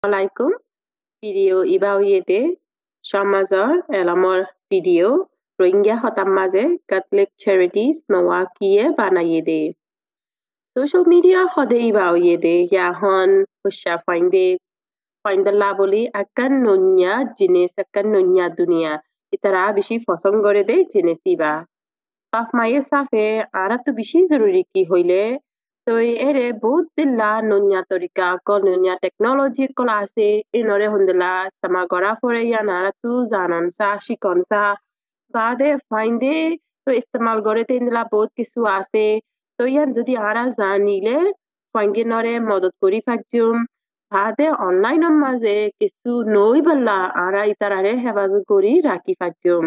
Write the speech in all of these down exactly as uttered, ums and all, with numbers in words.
Assalamualaikum. Video iba uyede Shamazar elamor video Rohingya hotam maze Catholic Charities Milwaukee banayede. Social media hode iba uyede yahon husha fiinde fiinde laboli akan nunya jinis akan nunya dunia itara bishi পছন্দ করে দে জিনিস iba. বাপ মায়ে সাফে আরা তো বেশি জরুরি কি হইলে তো এরে বহুত দিল্লা ননিয়া তরিকা কল ননিয়া টেকনোলজি কল আছে ইনরে হন্দিলা সামা গড়া ফরে ইয়া নারা তু জানন সা শিকন সা বাদে ফাইন্দে তো ইস্তেমাল করে তে ইন্দিলা বহুত কিছু আছে তো ইয়ান যদি আরা জানিলে ফাইঙ্গে নরে মদত করি ফাজুম বাদে অনলাইনের মাঝে কিছু নই বললা আরা ইতারারে হেফাজত করি রাখি ফাজুম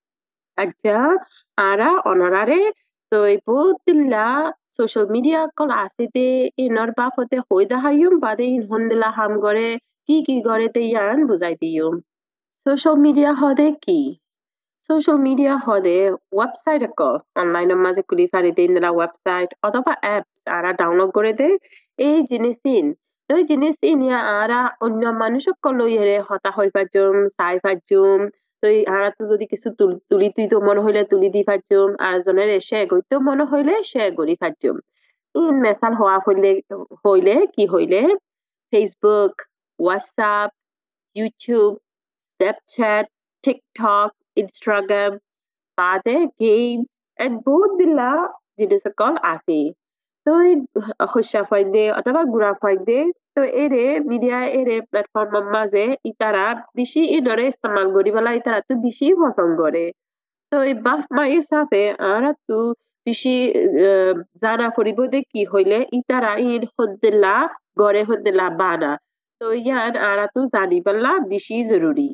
aja ara honorare to ibutilla social media kol asite inor bafote hoida hayum bade in hondela ham gore ki ki gore te yan buzai diyum social media hode ki social media hode website ko online এর মাঝে খুলি ফারি দেন la website অথবা apps ara download করে দে এই জিনিসিন এই জিনিসিন ইয়া ara অন্য মানুষক কলইরে হতা হই পাজুম সাই পাজুম তো আরা তো যদি কিছু তুলি তুই তো মনে হইলে তুলি দি পাজুম আর জনের এসে গইতো মনে হইলে সে গরি পাজুম ইন মেসাল হওয়া হইলে হইলে কি হইলে Facebook WhatsApp YouTube Snapchat TikTok Instagram বাদে গেমস এন্ড বহুত দিলা জিনিস সকল আছে তো হস্যা ফাইন্দে অথবা গুড়া ফাইন্দে তো এরে মিডিয়া এরে প্ল্যাটফর্ম মাঝে ইতারা বেশি ইনরে ইস্তেমাল করি বলা ইতারা তো বেশি পছন্দ করে তো এই বাপ মায়ের সাথে আরা তো বেশি জানা করিব দে কি হইলে ইতারা ইন হদ্দিল্লা গড়ে হদ্দিল্লা বানা তো ইয়ান আরা তো জানি বললা বেশি জরুরি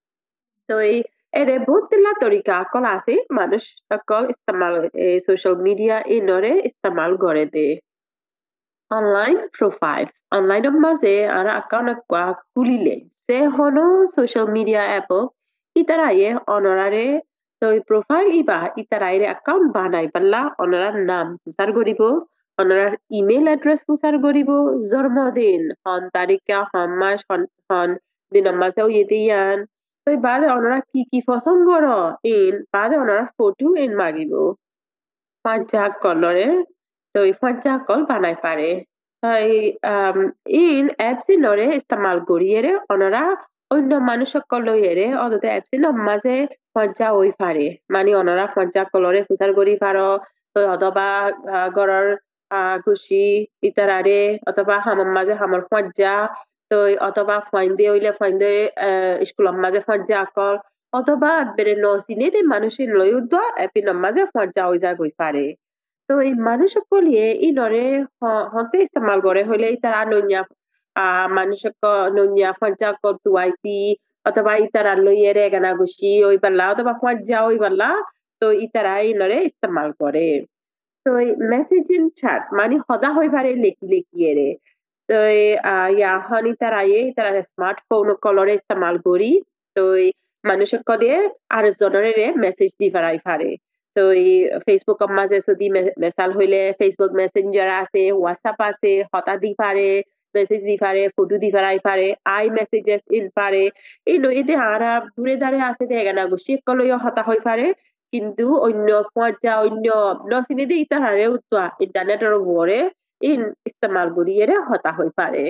তো এই এরে বহুত দিলা তরিকা কল আছে মানুষ সকল ইস্তেমাল সোশ্যাল মিডিয়া ইনরে ইস্তেমাল করে দে online profiles online maze ara account kwa kulile se hono social media app itaraye honorare to profile iba itaraire account banai palla onorar nam pusar goribo onorar email address pusar goribo জন্মদিন হন তারিখা হন মাস হন হন দিন মাসে ইয়েদিয়ান তো বাদে ওনারা কি কি পছন্দ করো ইন বাদে ওনারা ফটো ইন মাগিব পাঁচা কলরে তো এই পাঁচা কল বানাই পারে তাই ইন অ্যাপস নরে ইস্তেমাল করিয়ে ওনারা অন্য মানুষ কলইরে অদতে অ্যাপস মাঝে পাঁচা ওই পারে মানে ওনারা পাঁচা কলরে ফুসার করি পারো তো অথবা গড়র খুশি ইতারারে অথবা হামার মাঝে হামার পাঁচা তো অথবা ফাইন্দে হইলে ফাইন্দে স্কুলের মাঝে পাঁচা আকল অথবা বেরে নসিনে দে মানুষের লই উদ্দা এপিন মাঝে পাঁচা ওই যা গই পারে তো এই মানুষ সকলিয়ে ইনরে হতে ইস্তেমাল করে হইলে তারা ননিয়া মানুষ ননিয়া পাঁচা কর তুয়াইতি অথবা ইতারা লইয়েরে গানা গুছি ওই পাল্লা অথবা পাঁচা ওই পাল্লা তো ইতারা ইনরে ইস্তেমাল করে তো মেসেজিং চ্যাট মানে হদা হই পারে লেখি লেখিয়ে রে তো ইয়া হানি তারা ইয়ে তারা স্মার্টফোন কলরে ইস্তেমাল করি তো মানুষ কলে আর জনরে মেসেজ দি পারাই পারে তো এই ফেসবুক মাঝে যদি মেসাল হইলে ফেসবুক মেসেঞ্জার আছে হোয়াটসঅ্যাপ আছে হতা দি পারে মেসেজ দি পারে ফটো দি পারাই পারে আই মেসেজেস ইন পারে এই এতে আরা দূরে দাঁড়ে আছে দেখানা গুছি কলইও হতা হই পারে কিন্তু অন্য পর্যা অন্য নসিনে দিয়ে ইতাহারে উত্তর ইন্টারনেটের উপরে ইন ইস্তেমাল করিয়ে হতা হই পারে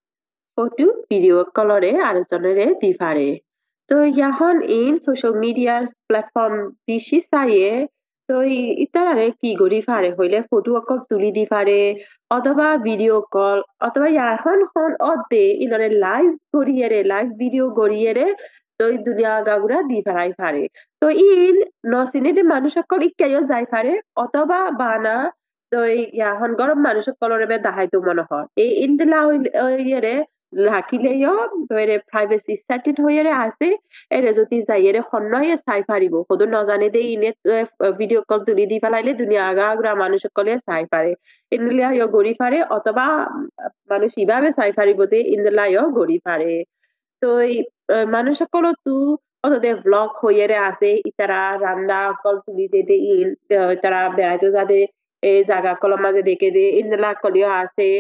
ফটো ভিডিও কলরে আরেকজনের দি পারে তো এখন ইন সোশ্যাল মিডিয়ার প্ল্যাটফর্ম বেশি চাইয়ে তো ইতারে কি করি পারে হইলে ফটো অকল তুলি দি পারে অথবা ভিডিও কল অথবা এখন হন অদে ইনরে লাইভ করিয়ে লাইভ ভিডিও করিয়ে তো দুনিয়া গাগুরা দি পারাই পারে তো ইন নসিনে দে মানুষ সকল ইকাইও যাই পারে অথবা বানা তো এখন গরম মানুষ সকলরে বে দাহাইতো মনে হয় এই ইনদিলা ইয়ে লাকিলেও ধরে প্রাইভেসি সেটেড হয়ে আছে এর যদি যাইয়ে হন্নয়ে চাই পারিব সদু নজানে দে ইনে ভিডিও কল তুলি দি পেলাইলে দুনিয়া আগা আগুরা মানুষ সকলে চাই পারে ইন্দিলা ইয় গড়ি পারে অথবা মানুষ ইভাবে চাই পারিব দে ইন্দিলা ইয় গড়ি পারে তো মানুষ সকল তু অতদে ব্লগ হয়ে আছে ইতারা রান্না কল তুলি দে দে ইন তারা বেড়াইতে যাদে এই জায়গা কলর মাঝে দেখে দে ইন্দিলা কলিও আছে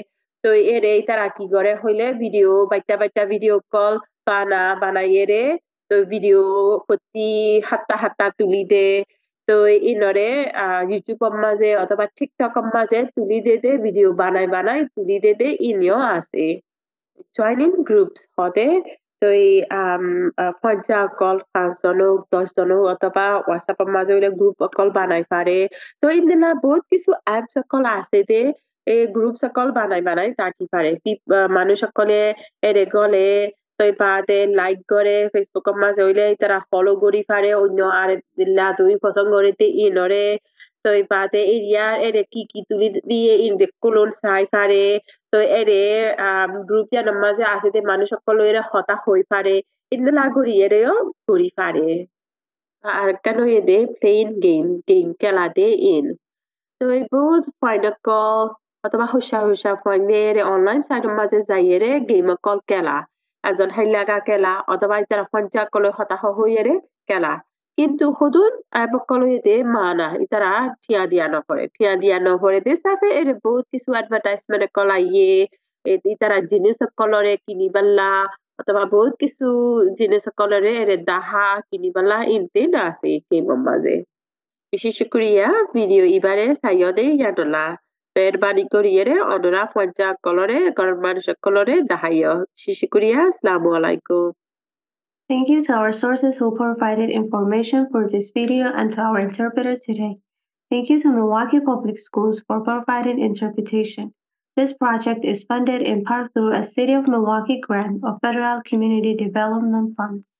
তো এরে তারা কি করে হইলে ভিডিও বাইটা বাইটা ভিডিও কল বানা বানাইয়ে রে তো ভিডিও প্রতি হাত্তা হাত্তা তুলি দে তো ইনরে ইউটিউবের মাঝে অথবা টিকটকের মাঝে তুলি দে দে ভিডিও বানাই বানাই তুলি দে দে ইনিও আছে জয়নিং গ্ৰুপছ হতে তো এই পঞ্চাশ অকল পাঁচজন হোক দহজন হোক অথবা হোৱাটছএপৰ মাজে গ্ৰুপ অকল বানাই পাৰে তো ইদিনা বহুত কিছু এপছ অকল আছে দে এই গ্ৰুপ অকল বানাই বানাই থাকি পাৰে মানুষ সকলে এৰে গলে তই বাদে লাইক করে ফেসবুকের মাঝে হইলে তারা ফলো করি পারে অন্য আর দিল্লা তুমি পছন্দ করতে ইনরে তই বাদে এরিয়ার এরে কি কি তুলি দিয়ে ইনভেক্ট করুন চাই পারে তো এরে গ্ৰুপ জানার মাঝে আছে যে মানুষ সকল এরা হতা হই পারে ইন্দলা ঘুরি এরেও ঘুরি পারে আর কেন এদে প্লেইন গেমস গেম খেলা দে ইন তো এই বহুত ফাইনক অথবা হুসা হুসা ফাইনের অনলাইন সাইটের মাঝে যাইয়েরে গেম কল খেলা এজন হাইলাগা খেলা অথবা তারা পঞ্চাশ কলে হতাশ হইয়েরে খেলা কিন্তু হুদুন এবকল এতে মানা ইতারা ঠিয়া দিয়া নপরে ঠিয়া দিয়া নপরে দে সাফে এর বহুত কিছু অ্যাডভার্টাইজমেন্ট কলাইয়ে ইতারা জিনিস কলরে কিনিবাল্লা অথবা বহুত কিছু জিনিস কলরে এর দাহা কিনিবাল্লা ইনতে না আছে গেমের মাঝে বিশেষ করিয়া ভিডিও ইবারে সাইয়দে ইয়াডলা মেহরবানি করিয়ে অনরা পঞ্চাশ কলরে গরম মানুষ কলরে দাহাইয় শিশু করিয়া আসসালামু আলাইকুম Thank you to our sources who provided information for this video and to our interpreters today. Thank you to Milwaukee Public Schools for providing interpretation. This project is funded in part through a City of Milwaukee grant of Federal Community Development Funds.